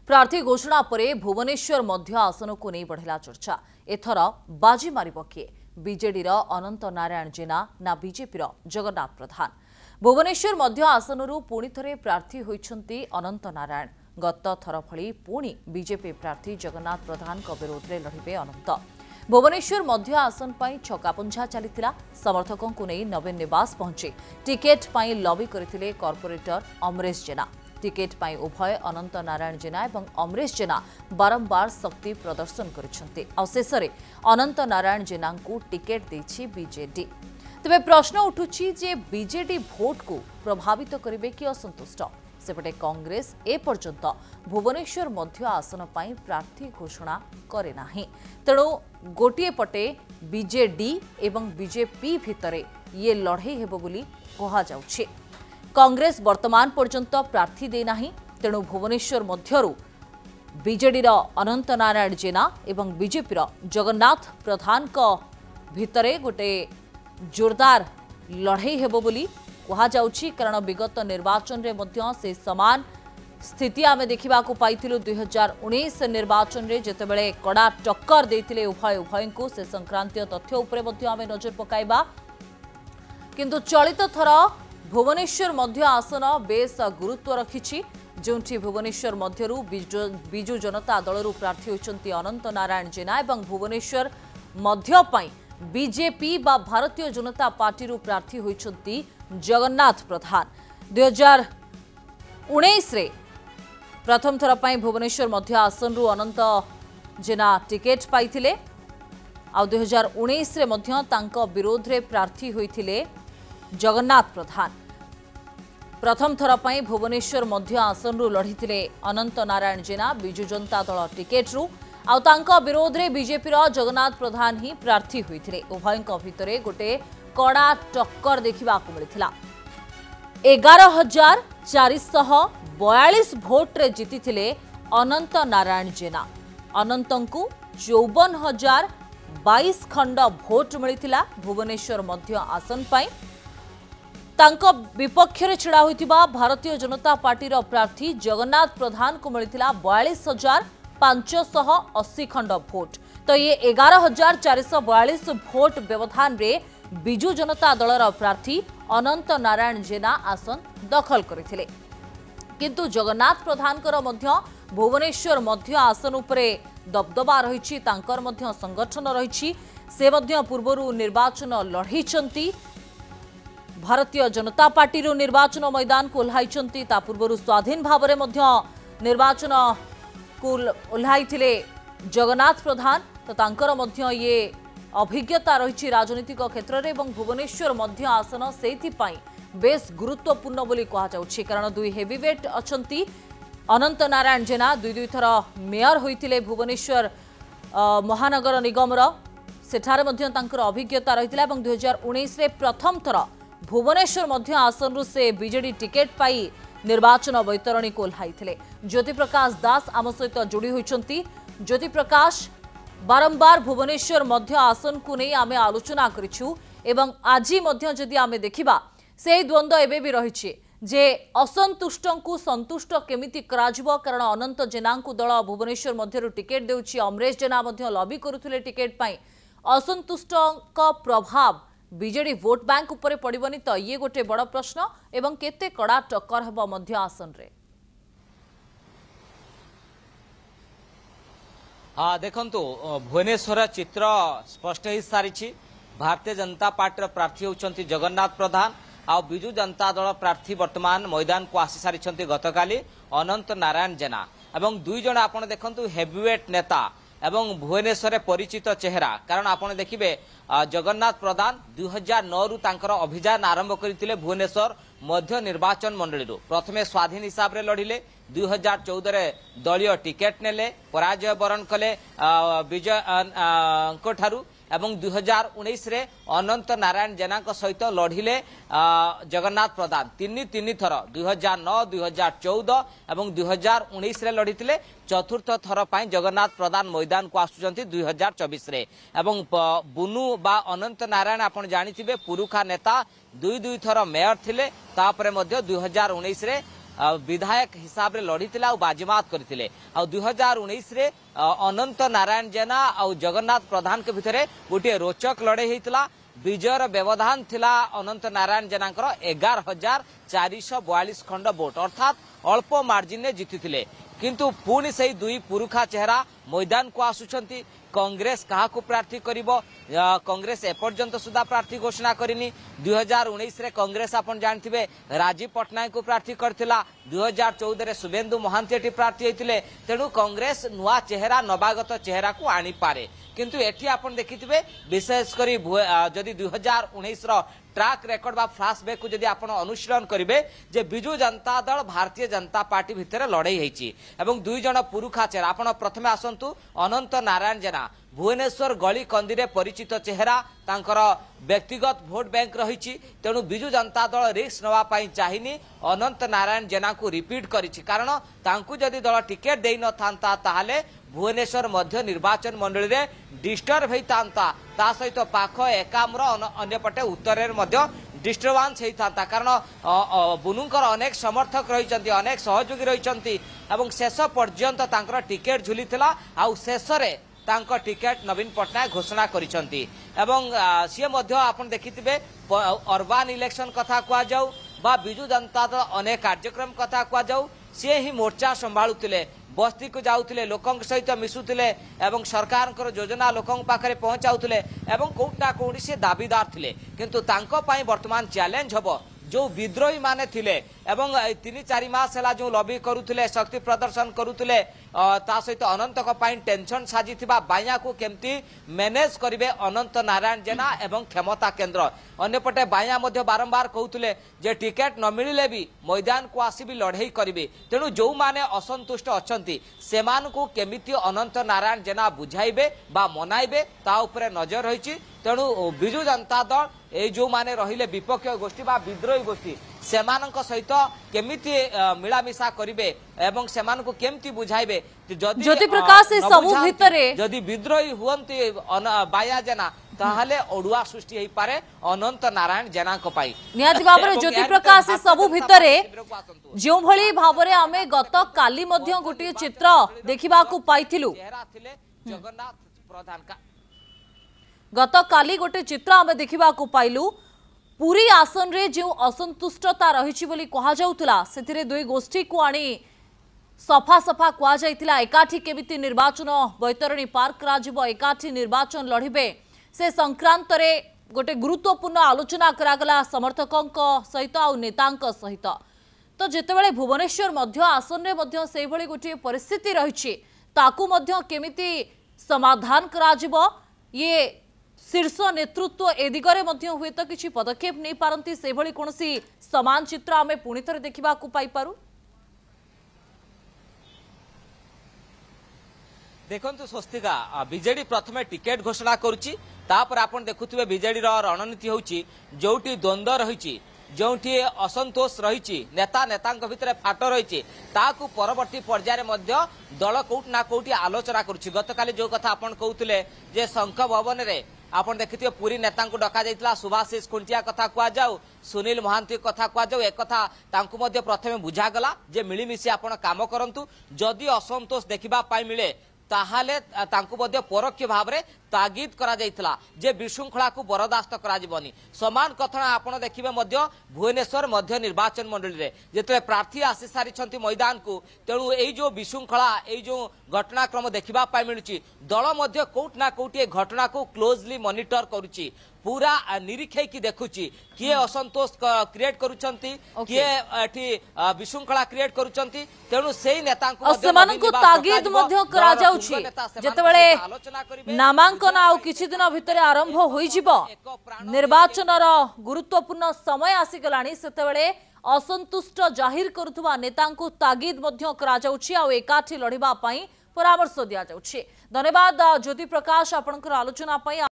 प्रार्थी घोषणा परे भुवनेश्वर मध्य आसन को नहीं बढ़ला चर्चा। एथर बाजी मारिब किए बीजेडी अनंत नारायण जेना ना बीजेपी जगन्नाथ प्रधान। भुवनेश्वर मध्य आसनरू पुणी थरे प्रार्थी होइछंती अनंत नारायण। गत थर भली पुणी बीजेपी प्रार्थी जगन्नाथ प्रधान विरोध में लड़िबे अनंत। भुवनेश्वर मध्य आसन पाई छकापुंझा चलीथिला। समर्थकों को नहीं नवीन निवास पहुंचे टिकेट पाई लॉबी करथिले कॉर्पोरेटर अमरेश जेना। टिकेट पाई उभय अनंत नारायण जेना एवं अमरेश जेना बारंबार शक्ति प्रदर्शन करिसेंते। अवशेषरे अनंत नारायण जेना को टिकेट देछि बीजेडी। तबे प्रश्न उठुछि जे बीजेडी भोट को प्रभावित करिवे कि असंतुष्ट। सेपटे कांग्रेस ए पर्यंत भुवनेश्वर मध्य आसन पाई प्रार्थी घोषणा करे नाही। तेणु गोटे पटे बीजेडी एवं बीजेपी भितरे ये लड़ाई हेबो बोली कहा जाउछि। कांग्रेस वर्तमान पर्यंत प्रार्थी दे नाही। तेणु भुवनेश्वर मध्यरु बीजेडी अनंत नारायण जेना एवं बीजेपी जगन्नाथ प्रधान को भितरे गोटे जोरदार लड़ाई हेबो बोली कहा जाउछि। कारण विगत निर्वाचन रे मध्य से समान स्थिति आमे देखिबा को पाइथिलु। 2019 निर्वाचन रे जेतेबेले कड़ा टक्कर देथिले उभय को से संक्रांतीय तथ्य उपरे मध्य आमे नजर पकाइबा। किंतु चलित थर भुवनेश्वर मध्य आसन बेस गुरुत्व रखिछि। जोंठी भुवनेश्वर मध्यरु बिजु जनता दलरू प्रार्थी होइछंती अनंत नारायण जेना एवं भुवनेश्वर मध्य पाई बीजेपी बा भारतीय जनता पार्टी रू प्रार्थी होइछंती जगन्नाथ प्रधान। 2019 रे प्रथम थर पाई भुवनेश्वर मध्य आसन रु अनंत जेना टिकेट पाइथिले। आ 2019 रे मध्य तांको विरोध रे प्रार्थी होइथिले जगन्नाथ प्रधान। प्रथम थर पाई भुवनेश्वर मध्य आसन रु लढ़िथिले अनंत नारायण जेना बिजु जनता दल टिकेट रु। आ तांको विरोध रे बीजेपी जगन्नाथ प्रधान ही प्रार्थी होइथिले। उभयଙ୍କ भितरे गोटे कड़ा टक्कर देखा मिलता। 11,442 भोट रे जीति अनंत नारायण जेना। अनंत को 54,022 खंड भोट मिलता भुवनेश्वर मध्य आसन पाई। तांको विपक्ष रे छिड़ा होइतिबा भारतीय जनता पार्टी रो प्रार्थी जगन्नाथ प्रधान को मिलता 42,580 खंड भोट। तो ये 11,442 भोट व्यवधान रे बिजु जनता दलर प्रार्थी अनंत नारायण जेना आसन दखल करथिले। किंतु जगन्नाथ प्रधान भुवनेश्वर मध्य आसन उपरे दबदबा रही। तांकर मध्य संगठन रही। से मध्य पूर्वरु निर्वाचन लढ़ीचंती। भारतीय जनता पार्टी रो निर्वाचन मैदान को ओह्लाइचंती। ता पूर्वरु स्वाधीन भाव निर्वाचन को ओह्लाइथिले जगन्नाथ प्रधान। तो तांकर मध्य ये अभिज्ञता रही राजनीतिक क्षेत्र में। भुवनेश्वर मध्य आसन से बेस गुरुत्वपूर्ण बोली कहा जाउछि। कारण दुई हेवीवेट अछंती। अनंत नारायण जेना दुई थर मेयर होइथिले भुवनेश्वर महानगर निगमर। सेठारे मध्य तांकर अभिज्ञता रहिथिला। 2019 रे प्रथम थर भुवनेश्वर मध्य आसन रु से बीजेडी टिकेट पाई निर्वाचन बैतरणी को ओह्लाइथिले। ज्योति प्रकाश दास आम सहित जोड़ी होइछंती। ज्योति प्रकाश बारंबार भुवनेश्वर मध्य आसन को नहीं आमे आलोचना करिछु एवं आजी मध्य जदि आमे देखिबा से द्वंद्व एबे भी रहिछि जे असंतुष्ट को संतुष्ट केमिति कराजिबो। कारण अनंत जेना को दल भुवनेश्वर मध्यरु टिकेट देउछि। अमरेश जेना मध्य लॉबी करुथिले टिकेट पाई। असंतुष्ट का प्रभाव बीजेडी वोट बैंक उपरे पड़िबनी। तो ये गोटे बड़ प्रश्न एवं केते कड़ा टक्कर हेबो मध्य आसन रे। हाँ देखंतु भुवनेश्वर चित्र स्पष्ट हो सारी। भारतीय जनता पार्टी प्रार्थी होउछंती जगन्नाथ प्रधान। आ बिजु जनता दल प्रार्थी वर्तमान मैदान को आसी सारी गतकाली अनंत नारायण जेना। एवं दुई जण आपण देखंतु हेवीवेट नेता एवं भुवनेश्वर परिचित चेहरा। कारण आपण देखिबे जगन्नाथ प्रधान 2009 रु तांकर अभियान आरंभ करथिले भुवनेश्वर मध्य निर्वाचन मंडली रु। प्रथमे स्वाधीन हिसाब रे लढिले। 2014 रे दलीय टिकेट नेले पराजय वरण कले विजय ठारू। एवं 2019 रे अनंत नारायण जेना सहित लढ़िले जगन्नाथ प्रधान। तीन थर 2009, 2014 एवं 2019 रे लढ़िथिले। चतुर्थ थर पाई जगन्नाथ प्रधान मैदान को आसुचंती 2024 रे। एवं बुनु बा अनंत नारायण आपण जानिथिबे पुरुखा नेता। दुई थर मेयर थिले। तापरे मध्य 2019 रे विधायक हिसाब रे लड़ी बाजीमात करते 2019 रे अनंत नारायण जेना और जगन्नाथ प्रधान के भितर गोटे रोचक लड़े होता विजयर व्यवधान थिला अनंत नारायण जेना 11,442 खंड वोट अर्थात अल्प मार्जिन ने जीति किंतु पुणी से दुई पुरुखा चेहरा मैदान को आसुचंती कांग्रेस कहा को प्रार्थी करिबो कांग्रेस एपर्यंत सुधा प्रार्थी घोषणा करिनी 2019 रे कांग्रेस आपण जानथिबे राजीव पटनायक को प्रार्थी करथिला 2014 रे शुभेंदु महांती प्रार्थी होइतिले तेणु कांग्रेस नुआ चेहरा नवागत चेहरा को आनी पारे किंतु एठी आपण देखिथिबे विशेष करी जदि 2019 रो ट्रैक रेकर्ड बा फ्लैशबैक को जदि आपण अनुशीलन करिवे जे बिजू जनता दल भारतीय जनता पार्टी भितर लड़ाई होईची एवं दुई जण पुरुखा चेहरा आपण प्रथमे आसंतु अनंत नारायण जेना भुवनेश्वर गली कंदी परिचित चेहरा तांकर व्यक्तिगत भोट बैंक रही तेणु बिजू जनता दल रिस्क नवाई चाहिनी अनंत नारायण जेना को रिपीट करिछि कारण तांकु जदि दल टिकेट देई न थांता ताहाले भुवनेश्वर मध्य निर्वाचन मंडली रे डिस्टर्ब होता ता सहित पाख एकाम्र अन्यपटे उत्तर डिस्टर्बांस होता कारण बुनुंकर अनेक समर्थक रही अनेक सहयोगी रही शेष पर्यंत तांकर टिकेट झुलीथिला आउ शेष रे तांकर टिकेट नवीन पटनायक घोषणा करिसंती एवं सी मध्य आपण देखिथिबे अर्बान इलेक्शन कथा कुआ जाऊ बा बिजू जनता दल अनेक कार्यक्रम कथा कुआ जाऊ सी ही मोर्चा संभाळुतिले बस्ती को जाउतिले लोकंक सहित मिसुतिले एवं सरकार योजना लोकंक पाखरे पहुंचाउतिले एवं कोउटा कोउडी से दाबीदार थिले किंतु तांको पई वर्तमान चैलेंज हबो जो विद्रोही माने थिले एवं 3-4 मास हला जो लॉबी करुथिले शक्ति प्रदर्शन करुथिले ता सहित अनंत को पई टेंशन साजिथिबा बाया को केमती मैनेज करिवे अनंत नारायण जेना एवं क्षमता केंद्र अन्यपटे बाया मध्य बारंबार कहउथिले जे टिकेट न मिलिले भी मैदान को आसी भी लड़ाई करिवे तेणु जो माने असंतुष्ट अछंती सेमान को केमिति अनंत नारायण जेना बुझाइबे बा मनाइबे ता उपरे नजर रहिछि तेणु बिजू जनता दल ए जो माने रहिले विपक्ष गोष्ठी बा विद्रोही गोष्ठी सेमानक सहित केमिति मिलामिशा करिवे एवं सेमान को केमिति बुझाइबे ज्योति प्रकाश ए सबु भितरे जदि विद्रोही हुअंती बाया जेना ताहले ओडुआ सृष्टि हेई पारे अनंत नारायण जेना को पाई नियाति बाबरे ज्योति प्रकाश ए सबु भितरे जो भली भाबरे आमे गत काली मध्य गोटी चित्र देखिबा को पाइथिलु जगन्नाथ प्रधान का गत काली गोटे चित्र आमे देखिबा को पाइलु पुरी आसन रे जो असंतुष्टता रहिछि बोली कहा जाउतला सेथिरे दुई गोष्ठी को आनी सफा सफा कहा जाइतिला एकाठी केमिति निर्वाचन बैतरणी पार्क राजिबो एकाठी निर्वाचन लढिबे से संक्रांत रे गोटे गुरुत्वपूर्ण आलोचना करागला समर्थकंक सहित आ नेतांक सहित तो जेतेबेले भुवनेश्वर मध्य आसन रे मध्य सेहि भली गोटे परिस्थिति रहिछि ताकू मध्य केमिति समाधान कराजिबो ये शीर्ष नेतृत्व ए दिगरे मध्य हुए तो किसी पदक्षेप नहीं पारती से भली कोनसी समान चित्र आमे पुणी थरे देखिबा को पाई पारू देखंतु स्वस्तिका बीजेडी प्रथमे टिकेट घोषणा करुची तापर आपण देखुथिबे बीजेडी रो रणनीति होउची जोटी द्वंद्व रहिची जोटी असंतोष रहिची नेता नेतांक भितरे फाट रहिची ताकू परवर्ती पर्याय मध्य दल कोट ना कोटी आलोचना करुची गतकाली जो कथा आपण कहउतले जे शंख भवन रे आपण देखिथिबे पूरी नेता को डका जाइतला सुभाषिष खुंटिया कथा कुआ जाऊ सुनील महांती कथा कुआ जाऊ एक कथा तांकु मध्य प्रथमे बुझा गला जे मिलीमिशी आपण काम करंतु जदि असंतोष देखिबा पाई मिले ताहाले तांकु मध्य परोक्ष भाव रे तागिद करा जाइतला जे विशृंखला को बरदास्त करा जिवनी समान कथन आपण देखिबे मध्य भुवनेश्वर मध्य निर्वाचन मंडली रे जेतले प्रार्थी आसी सारिछंती मैदान को तेणु एई जो विशृंखला एई जो घटनाक्रम देखिबा पाई मिलुची दल मध्य कोट ना कोटी घटना को क्लोजली मॉनिटर करूची पूरा निरीक्षे की देखुची किए असंतोष क्रिएट करूचंती किए एठी विशृंखला क्रिएट करूचंती तेणु सेही नेता को तागिद मध्य करा जाउची जेतेबेले नामांकन आउ किछि दिन भितरे आरंभ होई जिवो निर्वाचनर गुरुत्वपूर्ण समय आसी गलानी सेतेबेले असंतुष्ट जाहिर करुथुवा नेता को तागिद मध्य करा जाउची आउ एकाठी लढिबा पई परामर्श दिया जाउची धन्यवाद ज्योति प्रकाश आपनकर आलोचना पई।